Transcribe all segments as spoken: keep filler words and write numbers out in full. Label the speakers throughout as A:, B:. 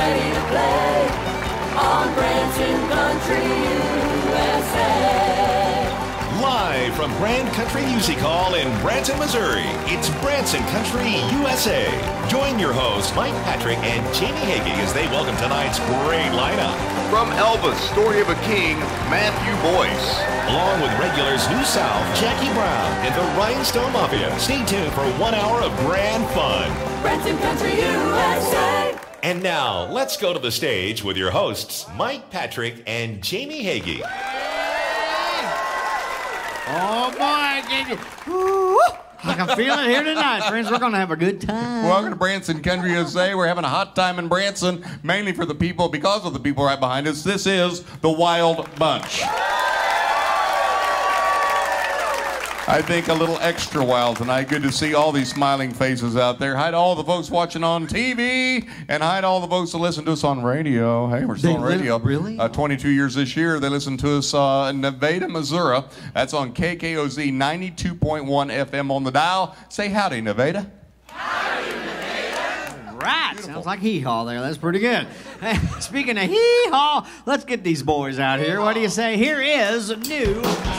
A: ready to play on Branson Country U S A.
B: Live from Grand Country Music Hall in Branson, Missouri, it's Branson Country U S A. Join your hosts, Mike Patrick and Jamie Hagee, as they welcome tonight's great lineup.
C: From Elvis, Story of a King, Matthew Boyce.
B: Along with regulars New South, Jackie Brown, and the Rhinestone Mafia. Stay tuned for one hour of grand fun.
A: Branson Country U S A.
B: And now, let's go to the stage with your hosts, Mike Patrick and Jamie Hagee.
D: Oh, boy, I can I can feel it here tonight, friends. We're going to have a good time.
E: Welcome to Branson Country U S A. We're having a hot time in Branson, mainly for the people, because of the people right behind us. This is the Wild Bunch. I think a little extra wild tonight. Good to see all these smiling faces out there. Hi to all the folks watching on T V, and hi to all the folks that listen to us on radio. Hey, we're still
D: They
E: on radio.
D: li- really?
E: Uh, twenty-two years this year. They listen to us uh, in Nevada, Missouri. That's on K K O Z ninety-two point one F M on the dial. Say howdy, Nevada.
D: Right. Sounds like hee-haw there. That's pretty good. Hey, speaking of hee-haw, let's get these boys out here. What do you say? Here is new...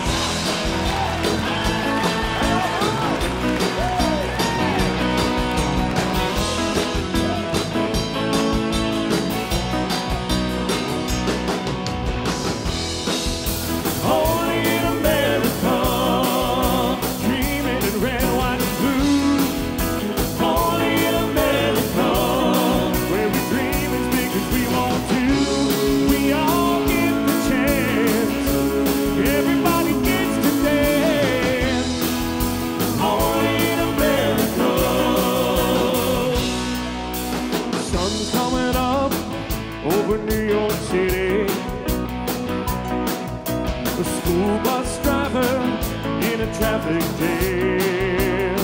F: traffic jam.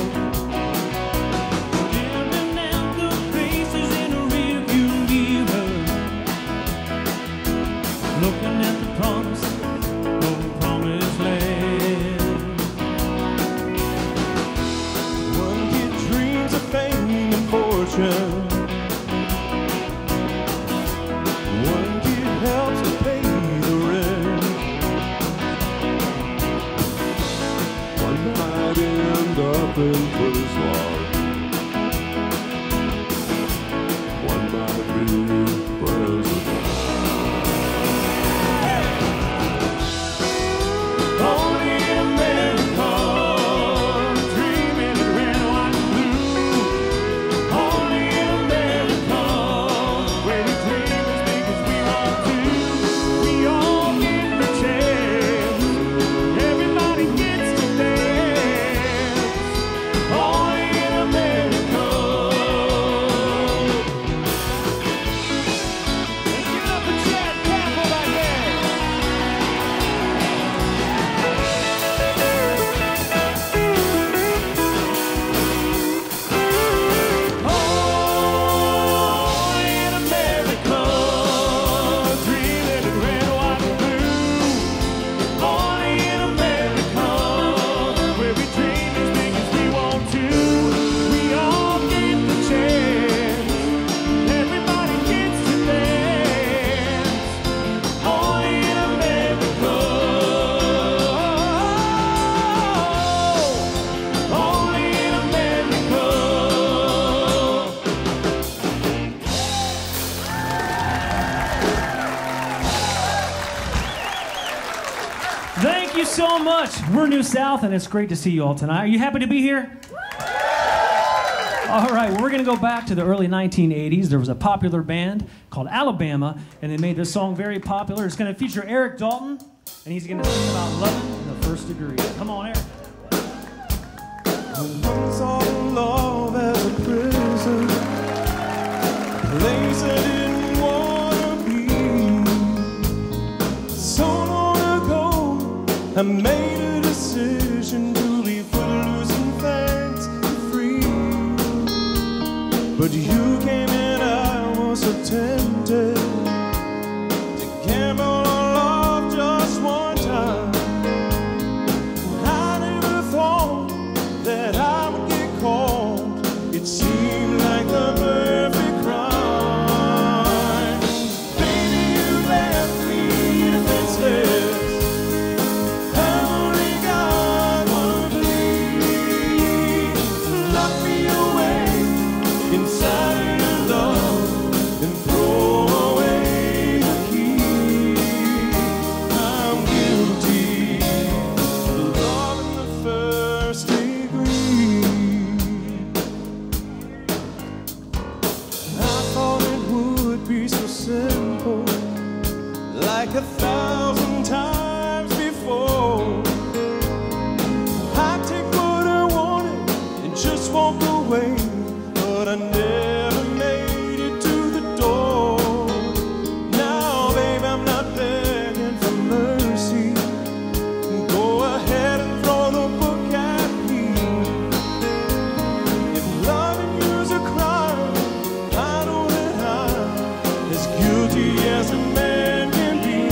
F: Living out the faces in a rearview mirror, looking at the promise of the promised land. One kid dreams of fame and fortune. One kid helps to pay the rent. Might end up in prison. One might be president. Only in America, dreaming in red, white, and blue. Only in America, where we dream as big as we want to. We all get the chance. Everybody gets to dance. Only in America. Let's give it up for Chad Campbell back there. Only in America, dreaming in red, white, and blue. Only in America, where we dream as big as we want to. We all get the chance. Everybody gets to dance. Only in America. Only in America.
G: Thank you so much. We're New South, and it's great to see you all tonight. Are you happy to be here? All right, well, we're going to go back to the early nineteen eighties. There was a popular band called Alabama, and they made this song very popular. It's going to feature Eric Dalton, and he's going to sing about loving in the first degree. Come on, Eric.
F: Once all love as a prison, a place I didn't want to be. So long ago, I made a decision to be footloose and fancy free. But you came and I was so tempted to gamble on love just one time. I never thought that I would get caught. It seemed like the perfect crime. like a thousand times before. I take what I wanted and just walk away, but I never made it to the door. Now, babe, I'm not begging for mercy. Go ahead and throw the book at me. If loving you's a crime, I know that I'm as guilty as a man can be.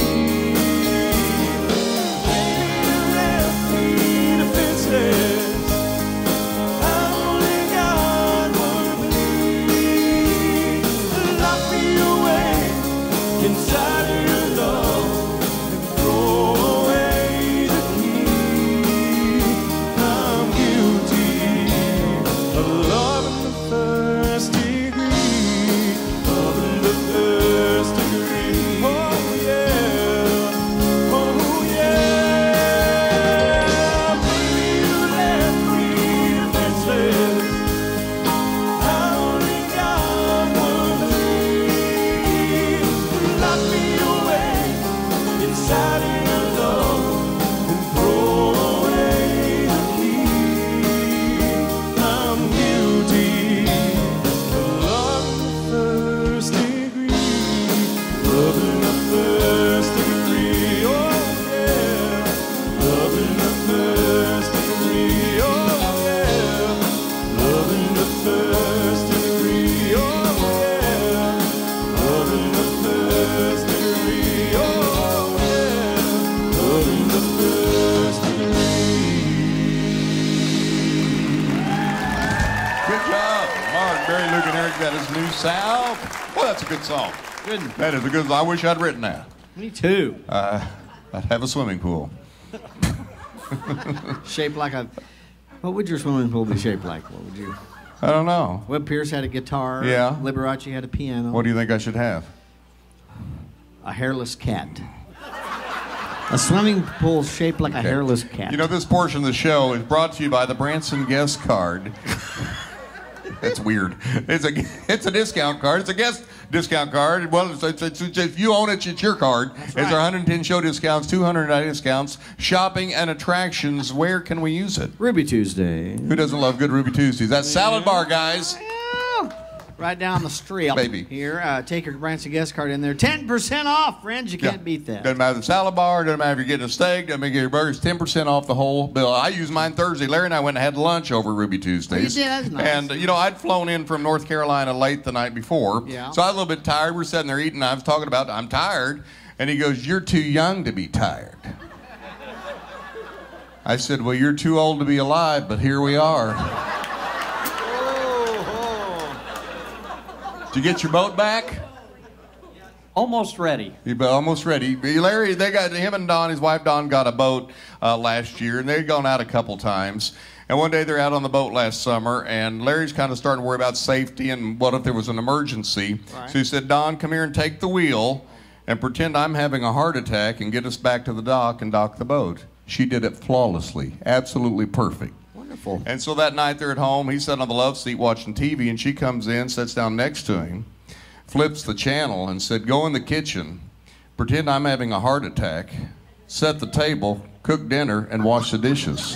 F: Baby, you left me defenseless. I only got one plea. Lock me away inside of your love and throw away the key. I'm guilty of loving the first degree, loving the first degree. Oh yeah, oh yeah. Baby, you left me defenseless. I only got one plea. Lock me away inside of your love and throw away the key. I'm guilty of loving the first degree, loving the first degree. Oh yeah, loving the first degree. Oh yeah, loving the first degree. Oh yeah, loving the first degree. Oh yeah, loving the first degree.
E: Good job. Mark, Barry, Luke, and Eric got his new South. Well, that's a good song.
D: Good.
E: That is a good song. I wish I'd written that.
D: Me too.
E: Uh, I'd have a swimming pool.
D: Shaped like a. What would your swimming pool be shaped like? What would you?
E: I don't know.
D: Webb Pierce had a guitar.
E: Yeah.
D: Liberace had a piano.
E: What do you think I should have?
D: A hairless cat. A swimming pool shaped like a hairless cat.
E: You know, this portion of the show is brought to you by the Branson guest card. It's weird. It's a it's a discount card. It's a guest discount card. Well, it's, it's, it's, it's, if you own it, it's your card.
D: That's
E: It's
D: right.
E: our one hundred ten show discounts, two hundred ninety discounts, shopping and attractions. Where can we use it?
D: Ruby Tuesday.
E: Who doesn't love good Ruby Tuesdays? That's Salad Bar, guys.
D: Yeah. Right down the street.
E: Baby.
D: Here, uh, take your Branson guest card in there. ten percent off, friends. You can't
E: Yeah.
D: beat that.
E: Doesn't matter the salad bar, doesn't matter if you're getting a steak, doesn't matter if you're getting burgers, ten percent off the whole bill. I used mine Thursday. Larry and I went and had lunch over Ruby Tuesdays.
D: Oh, you did? That's nice.
E: And, you know, I'd flown in from North Carolina late the night before.
D: Yeah.
E: So I was a little bit tired. We're sitting there eating. I was talking about, I'm tired. And he goes, you're too young to be tired. I said, well, you're too old to be alive, but here we are. Did you get your boat back?
H: Almost ready.
E: You're almost ready. Larry, they got him and Don, his wife Don, got a boat uh, last year, and they'd gone out a couple times. And one day they're out on the boat last summer, and Larry's kind of starting to worry about safety and what if there was an emergency.
D: Right.
E: So he said, Don, come here and take the wheel and pretend I'm having a heart attack and get us back to the dock and dock the boat. She did it flawlessly, absolutely perfect.
D: Wonderful.
E: And so that night they're at home, he's sitting on the love seat watching T V, and she comes in, sits down next to him, flips the channel and said, go in the kitchen, pretend I'm having a heart attack, set the table, cook dinner, and wash the dishes.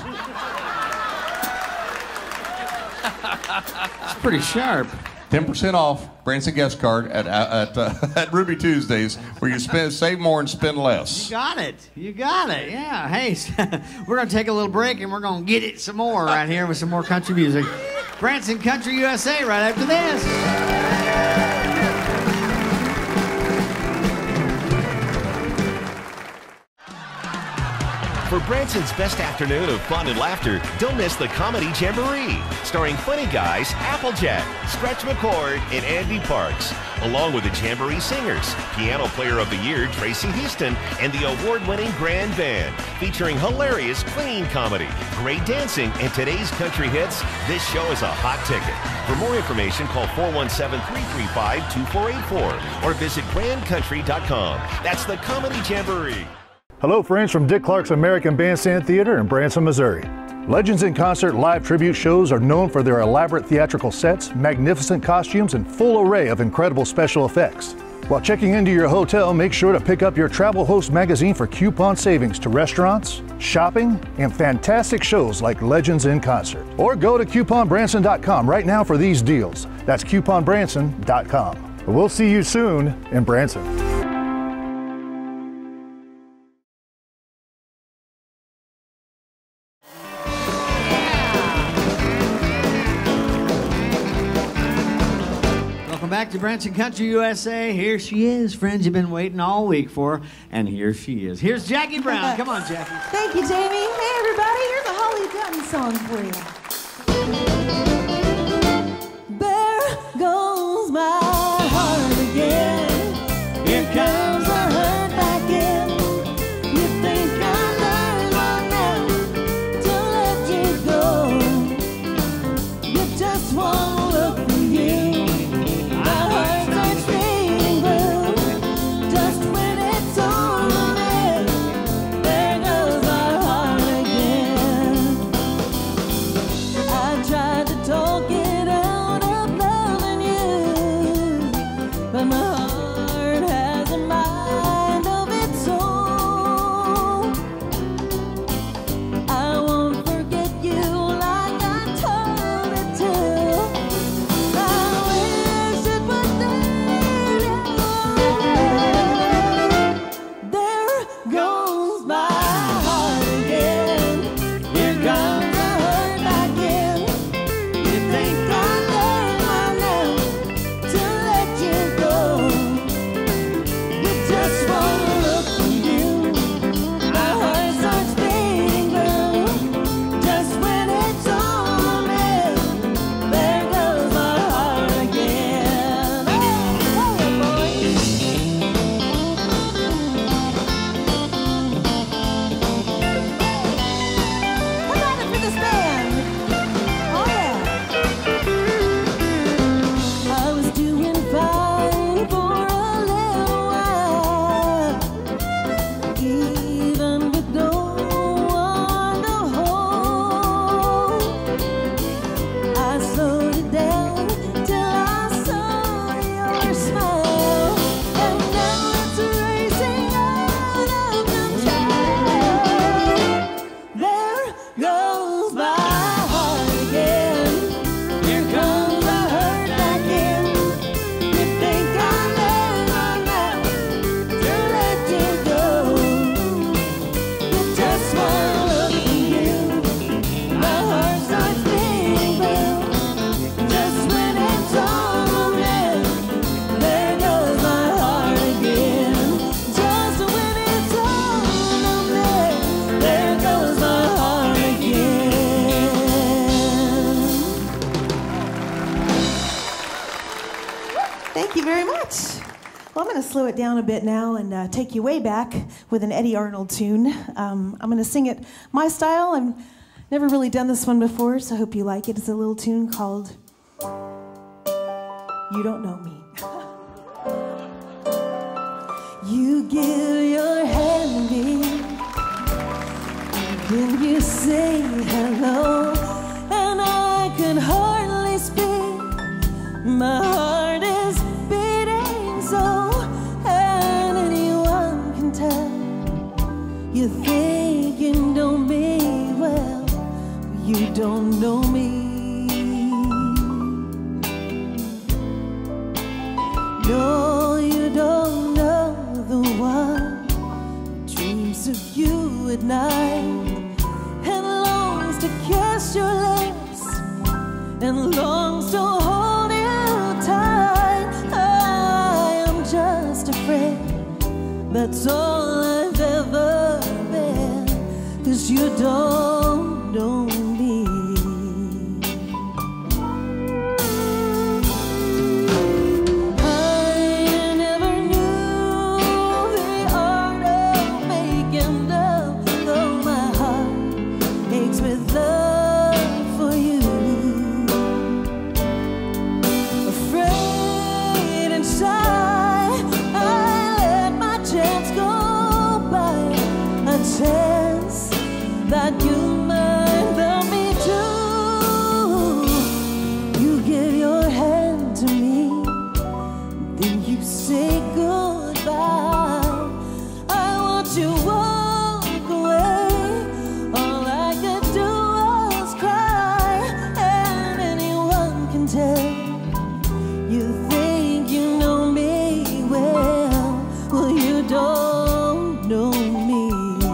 D: It's pretty sharp.
E: ten percent off Branson guest card at at, uh, at Ruby Tuesdays, where you spend save more and spend less.
D: You got it. You got it. Yeah. Hey, we're going to take a little break, and we're going to get it some more right here with some more country music. Branson Country U S A right after this.
B: For Branson's best afternoon of fun and laughter, don't miss the Comedy Jamboree, starring funny guys Applejack, Stretch McCord, and Andy Parks, along with the Jamboree singers, Piano Player of the Year Tracy Houston, and the award-winning Grand Band, featuring hilarious clean comedy, great dancing, and today's country hits. This show is a hot ticket. For more information, call four one seven, three three five, two four eight four or visit grand country dot com. That's the Comedy Jamboree.
I: Hello, friends from Dick Clark's American Bandstand Theater in Branson, Missouri. Legends in Concert live tribute shows are known for their elaborate theatrical sets, magnificent costumes, and full array of incredible special effects. While checking into your hotel, make sure to pick up your Travel Host magazine for coupon savings to restaurants, shopping, and fantastic shows like Legends in Concert. Or go to coupon branson dot com right now for these deals. That's coupon branson dot com. We'll see you soon in Branson.
D: Back to Branson Country U S A. Here she is, friends you've been waiting all week for, and here she is. Here's Jackie Brown. Come on, Jackie.
J: Thank you, Jamie. Hey, everybody. Here's a Holly Dutton song for you. There goes my heart again. Here comes the hurt back in. You think I'm learned by now to let you go. You just won't look for you. Slow it down a bit now and uh, take you way back with an Eddie Arnold tune. Um, I'm going to sing it my style. I've never really done this one before, so I hope you like it. It's a little tune called You Don't Know Me. You give your hand in, then you say hello, and I can hardly speak. My heart is beating so. You think you know me well, but you don't know me. No, you don't know the one who dreams of you at night and longs to kiss your lips and longs to hold you tight. I am just afraid that's all I've ever been, 'cause you don't know me. I never knew the art of making love, though my heart aches with love for you. Afraid and shy, I let my chance go by, a chance that you might then you say goodbye. I want to walk away. All I could do was cry, and anyone can tell. You think you know me well, well you don't know me.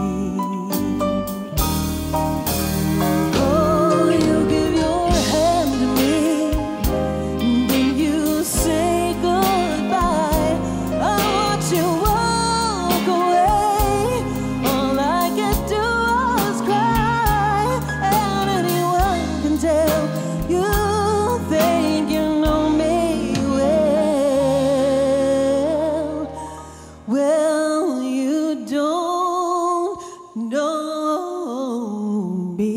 J: Oh, you give your hand to me, then you say goodbye. I want to walk away. All I could do was cry, and anyone can tell. You think you know me well, well you don't know me.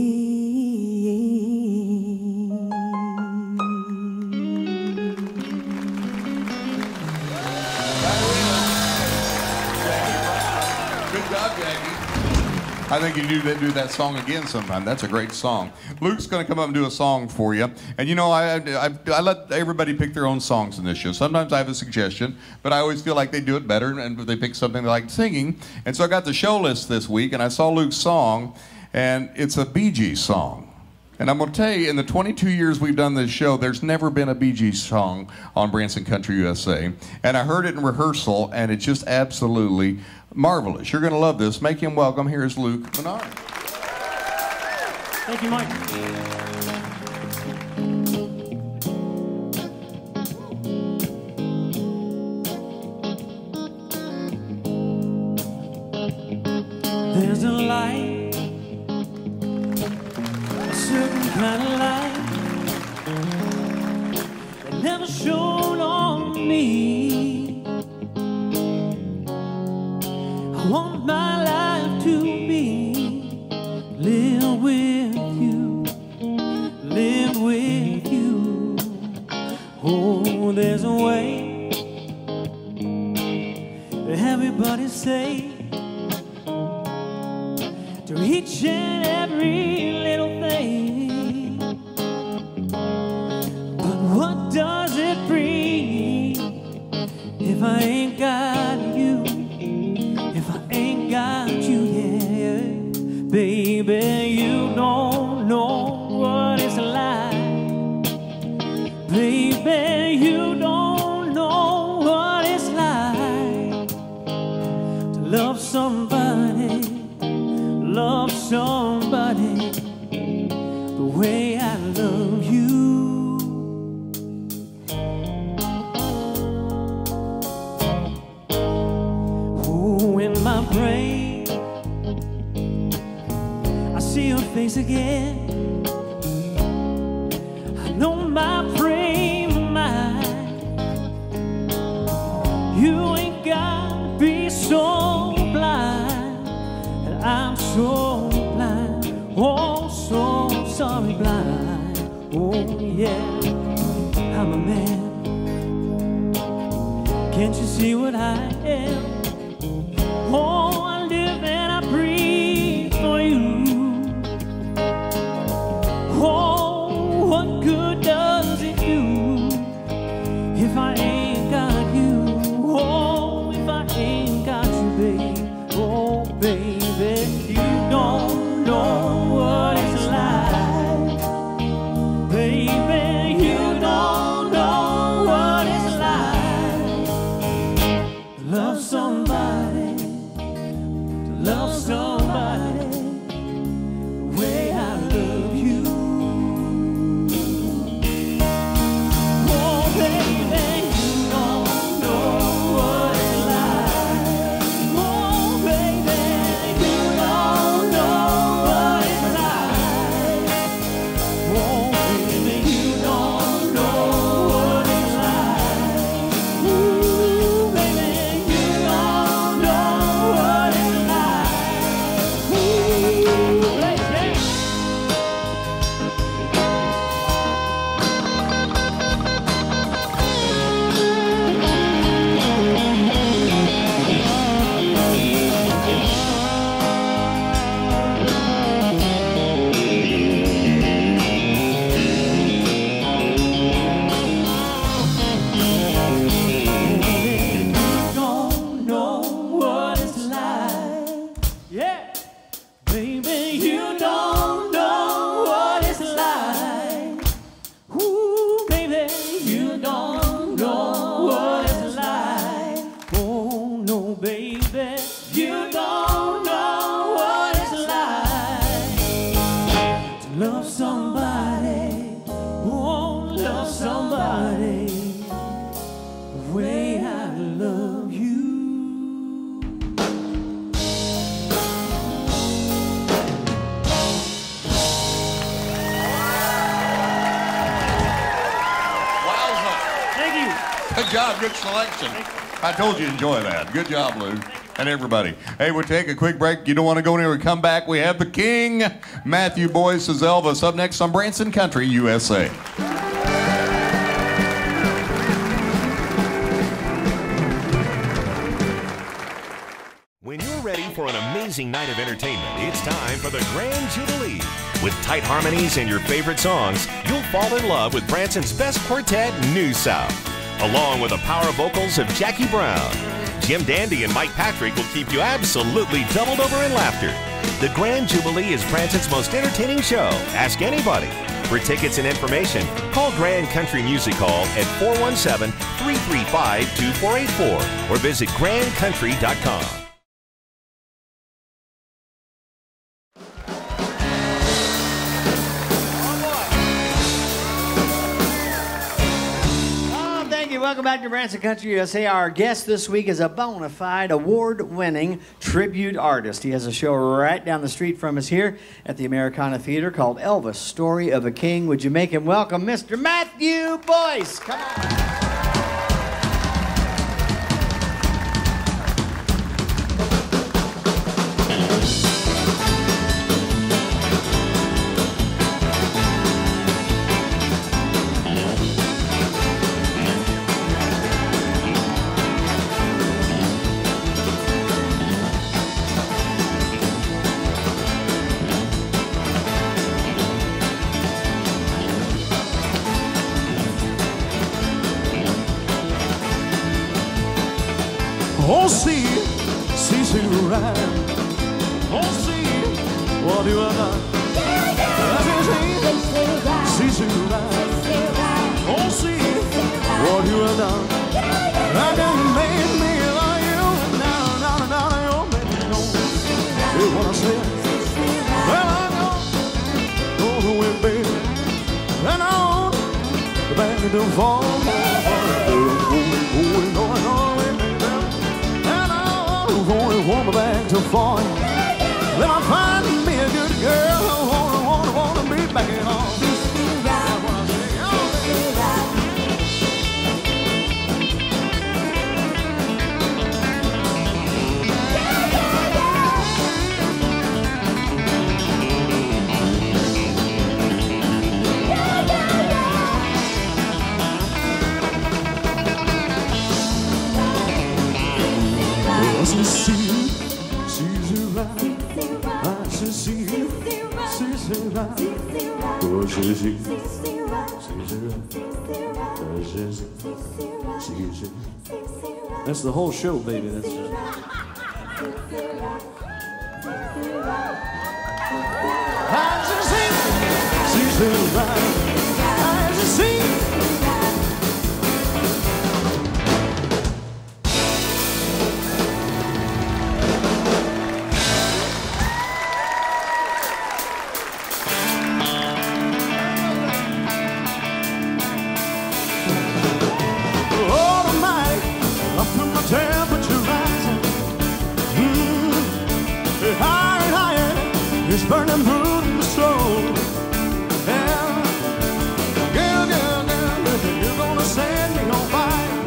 E: Good job, Jackie. I think you do that, do that song again sometime. That's a great song. Luke's going to come up and do a song for you. And you know, I, I, I let everybody pick their own songs in this show. Sometimes I have a suggestion, but I always feel like they do it better and they pick something they like singing. And so I got the show list this week, and I saw Luke's song, and it's a Bee Gees song. And I'm going to tell you, in the twenty-two years we've done this show, there's never been a Bee Gees song on Branson Country U S A. And I heard it in rehearsal, and it's just absolutely marvelous. You're going to love this. Make him welcome. Here's Luke Menard.
G: Thank you, Mike. There's a light, a certain kind of light that never shone on me. I want my life to be live with you, live with you. Oh, there's a way that everybody say to each and every little thing. But what does it bring if I ain't got you? If I ain't got you, yeah, baby, you don't know what it's like. Baby, you don't know what it's like to love somebody, love somebody the way I love you. Oh, in my brain I see your face again. I know my frame of mind. You ain't gotta be so blind, and I'm so blind, oh so sorry blind. Oh yeah, I'm a man. Can't you see what I am? Oh, I live and I breathe for you. Oh, what good does it do if I ain't got you? Oh, if I ain't got you, babe. Oh, baby, you don't know what it's like. Baby, you don't know what it's like. Love so
F: way I love you.
G: Thank you.
E: Good job, good selection. I told you to enjoy that. Good job, Lou, and everybody. Hey, we'll take a quick break. You don't want to go anywhere. Come back. We have the King, Matthew Boyce as Elvis, up next on Branson Country, U S A.
B: When you're ready for an amazing night of entertainment, it's time for the Grand Jubilee. With tight harmonies and your favorite songs, you'll fall in love with Branson's best quartet, New South. Along with the power vocals of Jackie Brown, Jim Dandy and Mike Patrick will keep you absolutely doubled over in laughter. The Grand Jubilee is Branson's most entertaining show. Ask anybody. For tickets and information, call Grand Country Music Hall at four one seven, three three five, two four eight four or visit grand country dot com.
D: Welcome back to Branson Country U S A. Our guest this week is a bona fide award-winning tribute artist. He has a show right down the street from us here at the Americana Theater called Elvis, Story of a King. Would you make him welcome Mister Matthew Boyce? Come on.
F: Oh, see, see, see, right. Oh, see, what you have done. See, see, right. Oh, see, what you have done. I done made me love you, and now, now, now, you're making me know. Here's what I said. Well, I know, go the way, baby, and I want the band to fall. Going on, on, going home back to fall. Then I find me a good girl who wanna, wanna, wanna be back in home. See, see, see, right. I see, see, see, see, right. Oh, see, see, see, see, right. See, see, see. That's the whole show, baby. That's just. I see, see, see, right. I see. It's burning through the soul. Yeah. Girl, girl, girl, you're gonna set me on fire.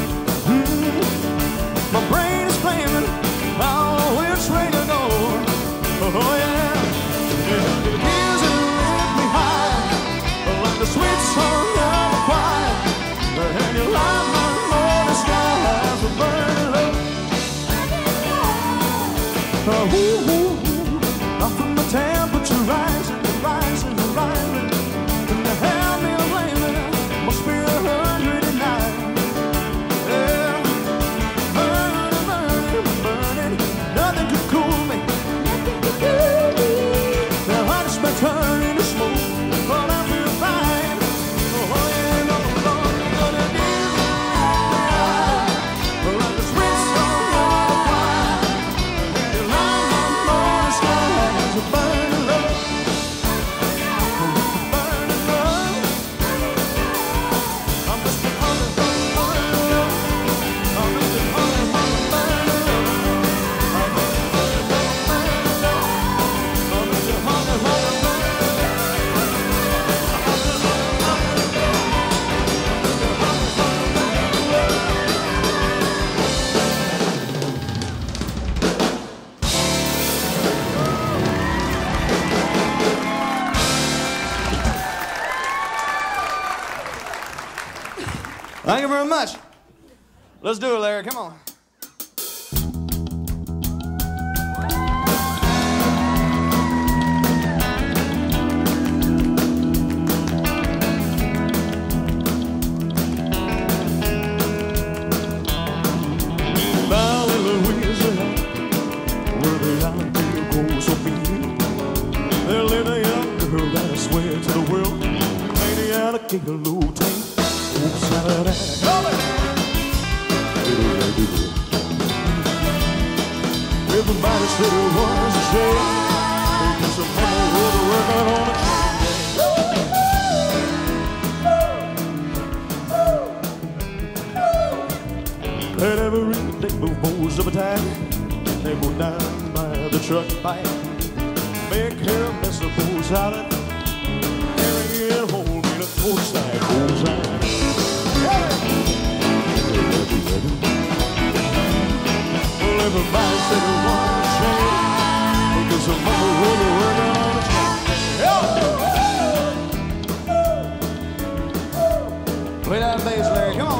F: Mm. My brain is flaming, oh, which way to go? Oh, yeah. It gives and lift me high, like the sweet song of a choir. And you light my morning skies with burning love. Oh, ooh, ooh. From the temperature rising and rising and rising, and the hell me blaming must be a hundred and nine. Yeah, burning, burning, burning, nothing could cool me. Nothing could cool me. The heart's been turning to smoke, but I feel fine. Oh yeah, no, no, you're gonna give me like the sweet song of a choir. You light my
K: Thank you very much. Let's do it, Larry. Come on.
F: There lived a young girl that I swear to the world, painted out a king of low tank. Oh, Saturday, everybody said it was a shame, because some mama was working on a train. And every day before supper time, they go down by the truck bike. Make her a mess of fools out of carry it home in a courtside bullseye. Well, everybody said it was a shame, because her mama was working on a train.
K: Play that bass, Larry. Come on.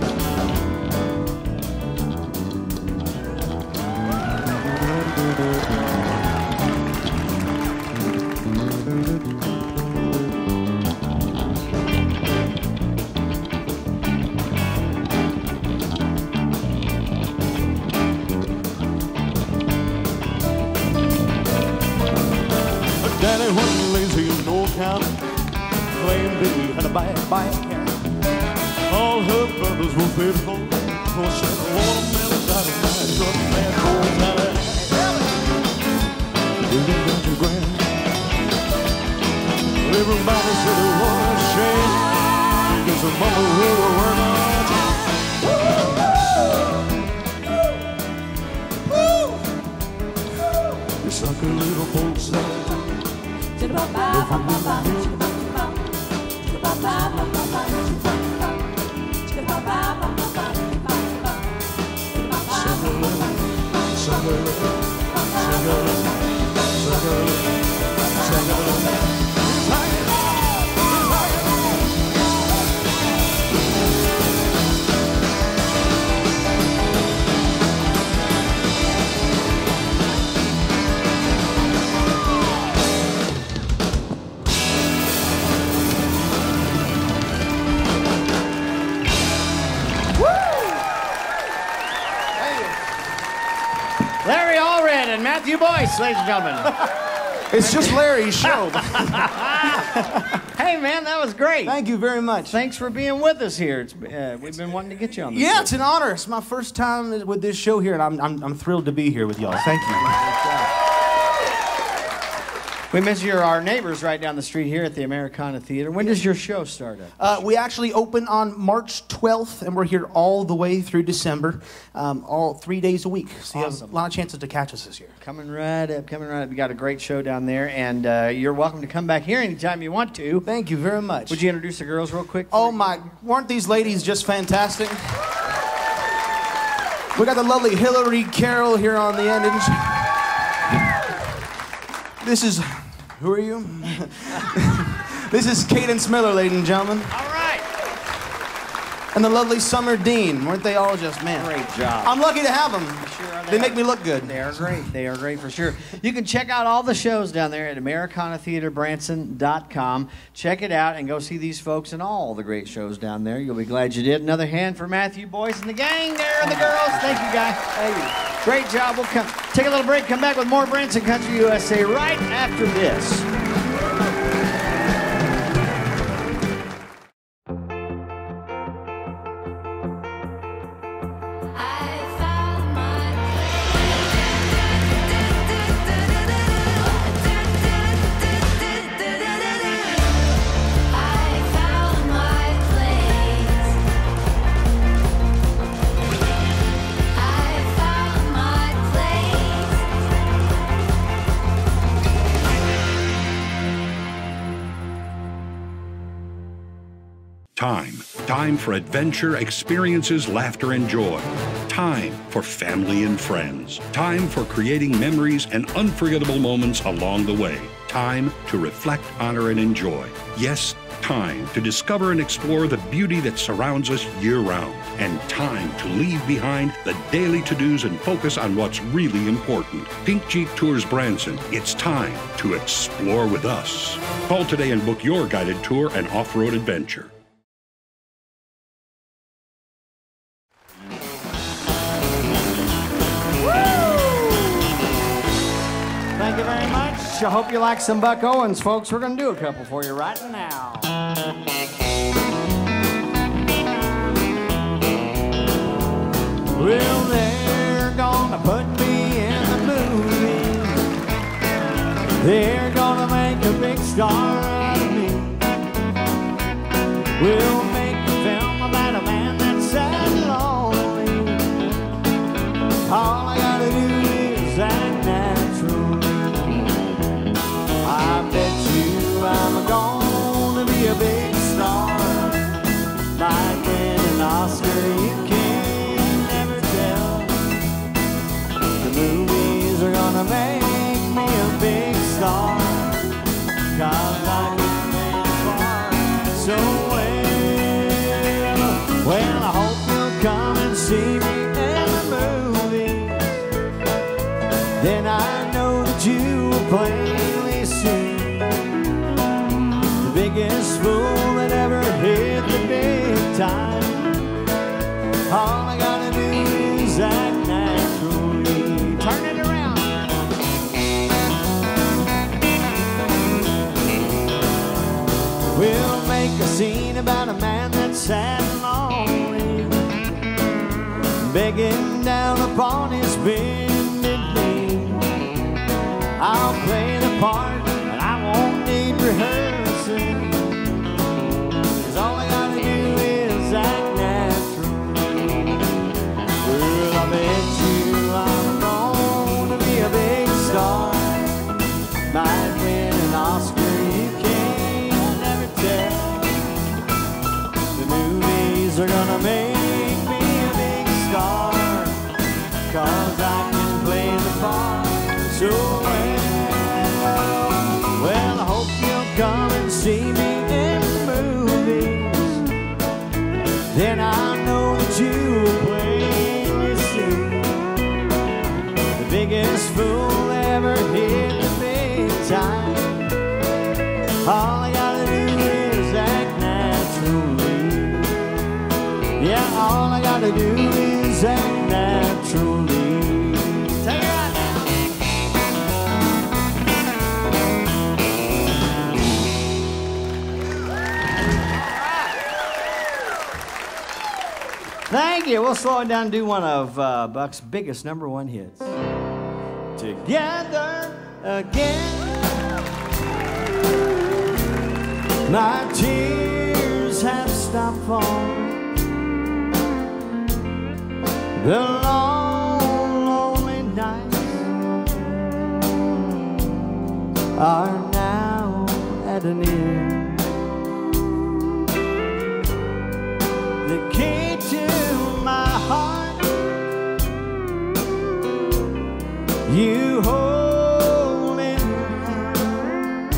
F: Daddy wasn't lazy in no account, claimed that he had a bad bike. All her brothers were faithful, for she had watermelons out of my truck, man, goes out of digging down to ground. Everybody said it was a shame, because her mama was working on a train. It's like a little boat slide.
D: Larry Allred and Matthew Boyce, ladies and gentlemen.
K: It's just Larry's show.
D: Hey, man, that was great.
K: Thank you very much.
D: Thanks for being with us here. It's, uh, we've been wanting to get you on this
K: Yeah,
D: show.
K: it's an honor. It's my first time with this show here, and I'm, I'm, I'm thrilled to be here with y'all. Thank you.
D: We miss you, our neighbors right down the street here at the Americana Theater. When does your show start up?
K: Uh, we actually open on March twelfth, and we're here all the way through December, um, all three days a week. So you have a
D: Awesome.
K: lot of chances to catch us this year.
D: Coming right up, coming right up. You got a great show down there, and uh, you're welcome to come back here anytime you want to.
K: Thank you very much.
D: Would you introduce the girls real quick?
K: Oh my, weren't these ladies just fantastic? We got the lovely Hillary Carroll here on the end. And she- this is, who are you? This is Cadence Miller, ladies and gentlemen.
D: All right.
K: And the lovely Summer Dean. Weren't they all just, man?
D: Great job.
K: I'm lucky to have them.
D: Sure are
K: They make me look good.
D: They are great. They are great for sure. You can check out all the shows down there at Americana Theater Branson dot com. Check it out and go see these folks and all the great shows down there. You'll be glad you did. Another hand for Matthew Boyce and the gang there and the girls. Thank you, guys. Thank you. Great job. We'll come, take a little break, come back with more Branson Country U S A right after this.
L: Time. Time for adventure, experiences, laughter, and joy. Time for family and friends. Time for creating memories and unforgettable moments along the way. Time to reflect, honor, and enjoy. Yes, Time to discover and explore the beauty that surrounds us year-round. And time to leave behind the daily to-dos and focus on what's really important. Pink Jeep Tours Branson. It's time to explore with us. Call today and book your guided tour and off-road adventure.
D: Thank you very much. I hope you like some Buck Owens, folks. We're going to do a couple for you right now. Well, they're gonna put me in the movie. They're gonna make a big star out of me. We'll make a film about a man that's sad and lonely. All I gotta do is act natural. I bet you I'm gonna be a big star. Might win an Oscar, you can never tell. The movies are gonna make me a big star, 'cause I can make far so well. Well, I hope you'll come and see me in the movie. Then I know that you will plainly see the biggest fool that ever hit the big time. All I gotta do is act naturally. Turn it around. We'll make a scene about a man that's sad and lonely, begging down upon his bended knee. I'll play the part, and I won't need rehearsing, 'cause all I gotta do is act natural. Well, I bet you I'm gonna be a big star. Might win an Oscar, you can't never tell. The movies are gonna make me a big star, 'cause I can play the part so well. Well, I hope you'll come and see me in the movies. Then I know that you will plainly see the biggest fool ever hit the big time. All I gotta do is act naturally. Yeah, all I gotta do is act naturally. Take it right now. Thank you. We'll slow it down and do one of uh, Buck's biggest number one hits. Together again. My tears have stopped falling. The long, lonely nights are now at an end. The key to my heart, you hold in your hand,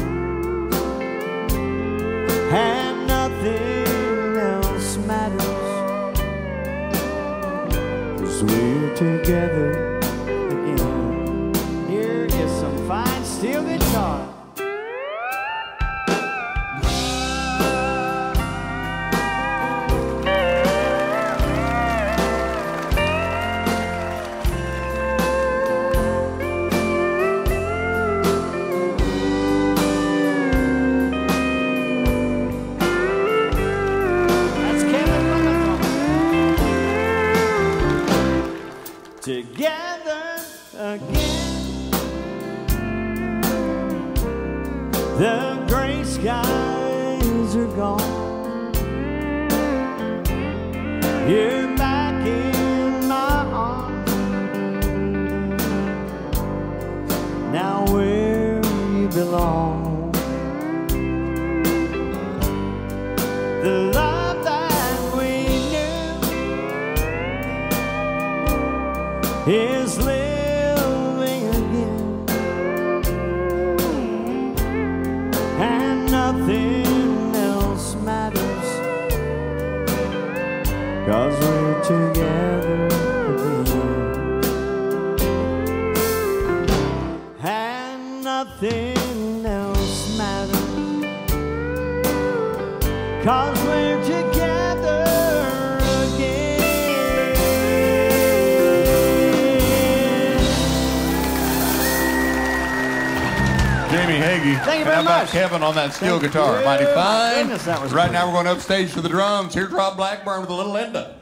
D: and nothing else matters, 'cause we're together again. Here is some fine steel guitar. Together again. The gray skies are gone. You're back in my arms. Now where you belong. The love that we knew is living again, and nothing else
J: together again.
A: And nothing else matters, 'cause we're together again.
E: Jamie Hagee.
D: Thank you
E: And
D: very
E: how about
D: much.
E: Kevin on that steel
D: Thank
E: guitar?
D: you.
E: Mighty
D: My
E: fine.
D: goodness, that was
E: right
D: great.
E: now we're going upstage to the drums. Here's Rob Blackburn with a little Linda.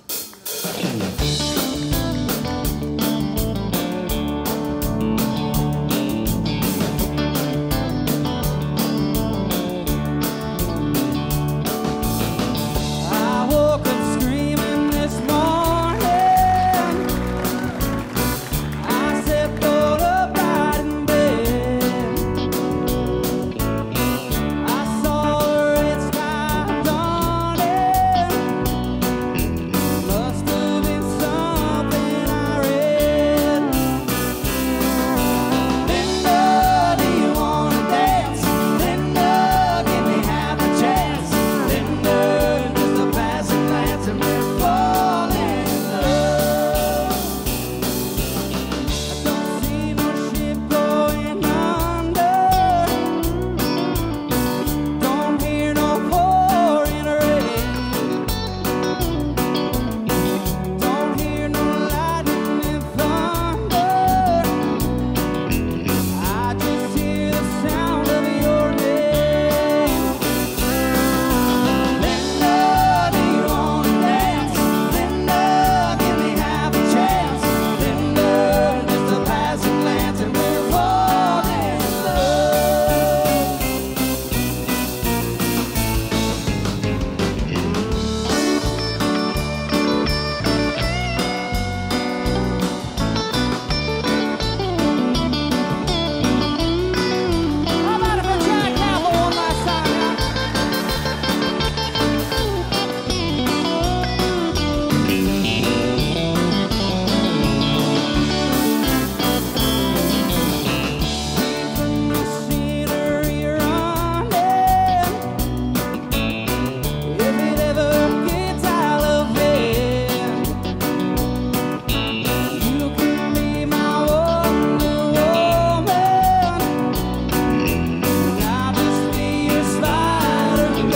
J: I woke up screaming this morning. I slept all up right in bed. I saw the red sky dawning. Must have been something I read. Linda, do you wanna dance? Linda, give me half a chance. Linda, just a passing glance and we're falling in love. I don't see no ship going under. Don't hear no pouring rain. Don't hear no lightning and thunder. I just hear the sound of your name. Linda, do you wanna dance? Linda, give me half a chance. Linda, just a passing glance and we're falling in love. How about if I try cowboy one last time now? From the scenery running, if it ever gets out of hand, you can be my Wonder Woman, and I'll just be your Spider-Man.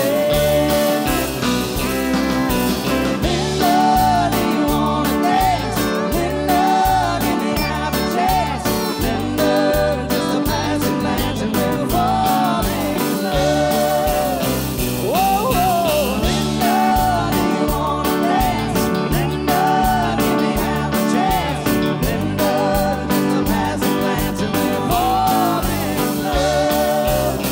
J: Linda, do you wanna dance? Linda, give me half a chance. Linda, just a passing glance and we're falling in love. Whoa, whoa, Linda, do you wanna dance? Linda, give me half a chance. Linda, just a passing glance and we're falling in love.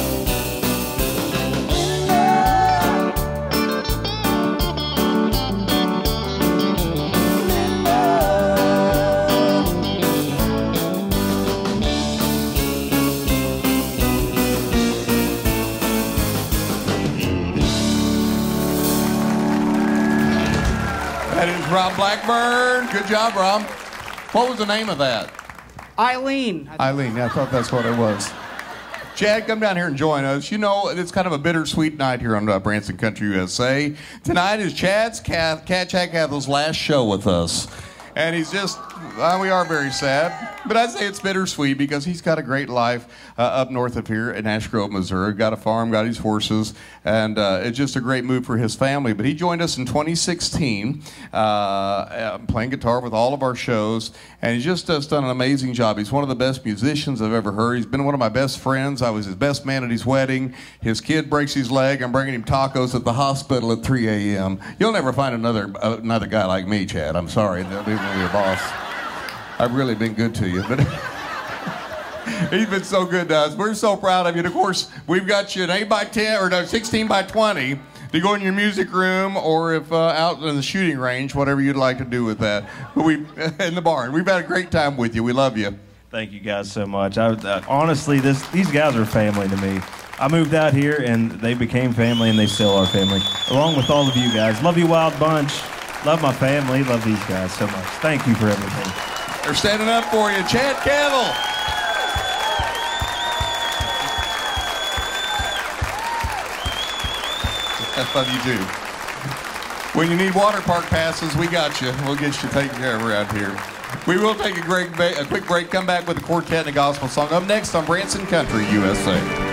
E: That is Rob Blackburn. Good job, Rob. What was the name of that?
K: Eileen.
E: Eileen, yeah, I thought that's what it was. Chad, come down here and join us. You know, it's kind of a bittersweet night here on uh, Branson Country, U S A. Tonight is Chad's Cat, Cat Chad Cathel's last show with us. And he's just, uh, we are very sad. But I'd say it's bittersweet because he's got a great life uh, up north of here in Ash Grove, Missouri. Got a farm, got his horses, and uh, it's just a great move for his family. But he joined us in twenty sixteen, uh, uh, playing guitar with all of our shows, and he's just uh, done an amazing job. He's one of the best musicians I've ever heard. He's been one of my best friends. I was his best man at his wedding. His kid breaks his leg. I'm bringing him tacos at the hospital at three a m You'll never find another uh, another guy like me, Chad. I'm sorry. They'll be your boss. I've really been good to you, but he's been so good to us. We're so proud of you. And of course, we've got you an eight by ten or no, sixteen by twenty to go in your music room, or if uh, out in the shooting range, whatever you'd like to do with that. But we in the barn. We've had a great time with you. We love you.
M: Thank you guys so much. I, uh, honestly, this these guys are family to me. I moved out here and they became family, and they still are family, along with all of you guys. Love you, Wild Bunch. Love my family. Love these guys so much. Thank you for everything.
E: They're standing up for you. Chad Cattle. That's love you too. When you need water park passes, we got you. We'll get you taken care of around here. We will take a, great ba- a quick break, come back with a quartet and a gospel song. Up next on Branson Country, U S A.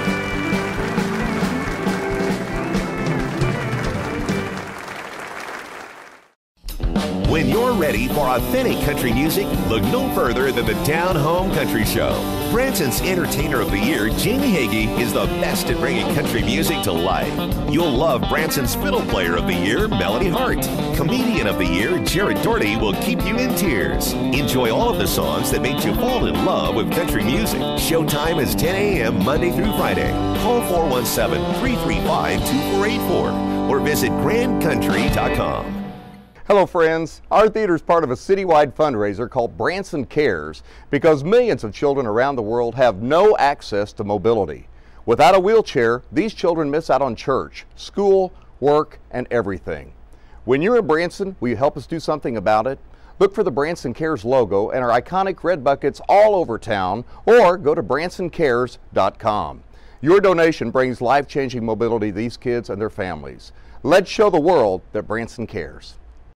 B: When you're ready for authentic country music, look no further than the Down Home Country Show. Branson's Entertainer of the Year, Jamie Hagee, is the best at bringing country music to life. You'll love Branson's Fiddle Player of the Year, Melody Hart. Comedian of the Year, Jared Doherty, will keep you in tears. Enjoy all of the songs that made you fall in love with country music. Showtime is ten a.m. Monday through Friday. Call four one seven, three three five, two four eight four or visit grand country dot com.
N: Hello friends, our theater is part of a citywide fundraiser called Branson Cares because millions of children around the world have no access to mobility. Without a wheelchair, these children miss out on church, school, work, and everything. When you're in Branson, will you help us do something about it? Look for the Branson Cares logo and our iconic red buckets all over town, or go to branson cares dot com. Your donation brings life-changing mobility to these kids and their families. Let's show the world that Branson cares.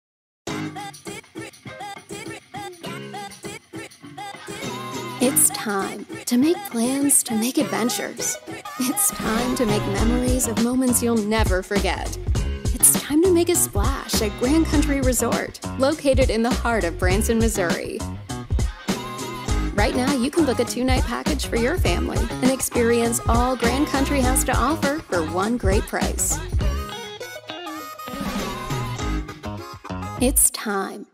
O: It's time to make plans, to make adventures. It's time to make memories of moments you'll never forget. It's time to make a splash at Grand Country Resort, located in the heart of Branson, Missouri. Right now, you can book a two-night package for your family and experience all Grand Country has to offer for one great price. It's time.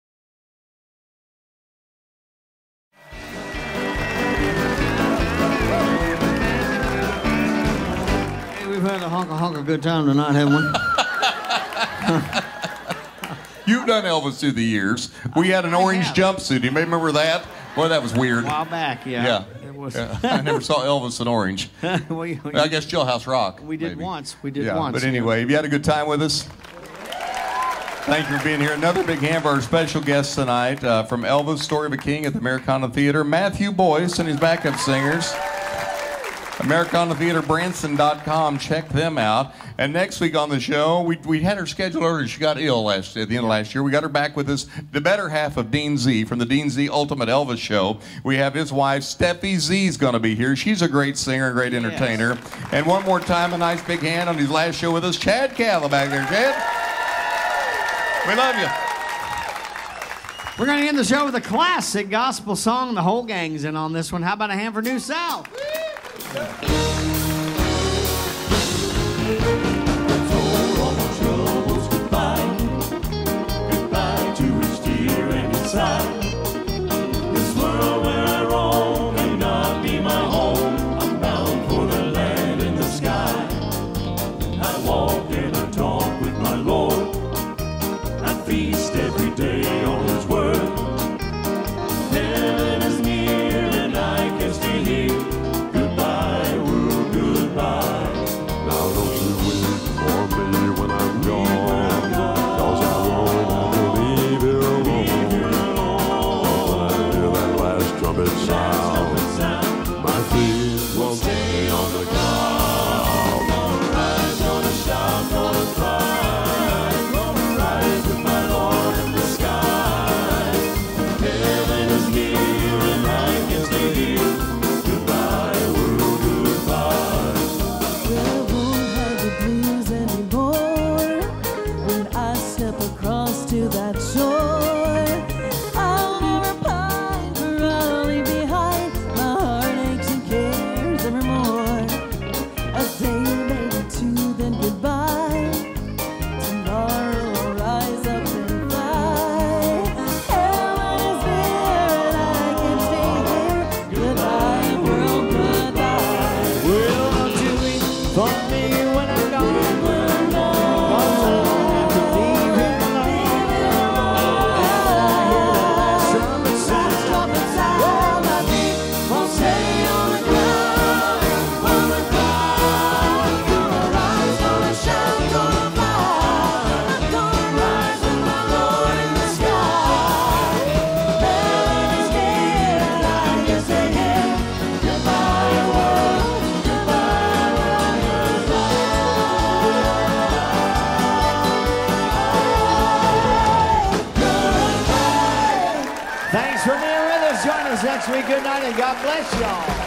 D: We've had a honk a honk a good time tonight, haven't we?
E: You've done Elvis through the years. We had an orange jumpsuit. You may remember that? Boy, that was weird.
D: A while back, yeah.
E: Yeah.
D: It was.
E: Yeah. I never saw Elvis in orange.
D: we, we,
E: I guess Jailhouse Rock.
D: We did
E: maybe.
D: once. We did
E: yeah,
D: once.
E: But anyway, have you had a good time with us? Thank you for being here. Another big hand for our special guest tonight uh, from Elvis, Story of a King at the Americana Theater, Matthew Boyce and his backup singers. Americana Theater Branson dot com. Check them out. And next week on the show, we, we had her scheduled earlier. She got ill last at the end of last year. We got her back with us, the better half of Dean Z from the Dean Z Ultimate Elvis Show. We have his wife, Steffi Z, is going to be here. She's a great singer, a great entertainer. Yes. And one more time, a nice big hand on his last show with us, Chad Calla back there. Chad, we love you.
D: We're going to end the show with a classic gospel song. The whole gang's in on this one. How about a hand for New South?
F: This world where I roam may not be my home. I'm bound for the land in the sky. I walk and I talk with my Lord. I feast every day on His word. Heaven is near and I can stay here. Goodbye.
D: Thanks for being with us. Join us next week. Good night and God bless y'all.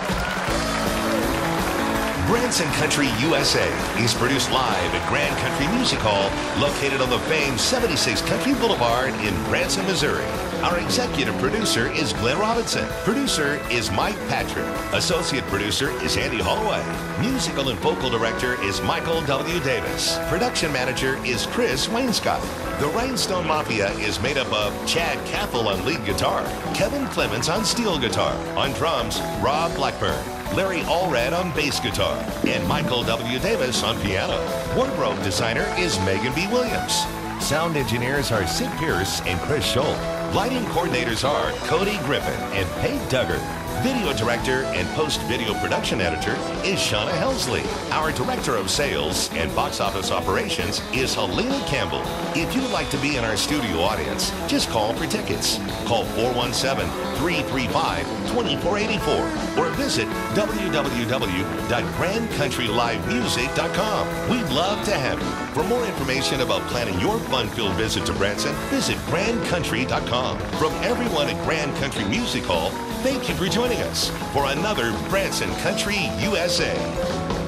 B: Branson Country U S A is produced live at Grand Country Music Hall, located on the famed seventy-six Country Boulevard in Branson, Missouri. Our executive producer is Glenn Robinson. Producer is Mike Patrick. Associate producer is Andy Holloway. Musical and vocal director is Michael W. Davis. Production manager is Chris Wainscott. The Rhinestone Mafia is made up of Chad Cathell on lead guitar, Kevin Clemens on steel guitar, on drums, Rob Blackburn, Larry Allred on bass guitar, and Michael W. Davis on piano. Wardrobe designer is Megan B. Williams. Sound engineers are Sid Pierce and Chris Scholl. Lighting coordinators are Cody Griffin and Paige Duggar. Video director and post-video production editor is Shauna Helsley. Our director of sales and box office operations is Helena Campbell. If you'd like to be in our studio audience, just call for tickets. Call four one seven, three three five, two four eight four or visit w w w dot grand country live music dot com. We'd love to have you. For more information about planning your fun-filled visit to Branson, visit grand country dot com. From everyone at Grand Country Music Hall, thank you for joining us for another Branson Country U S A.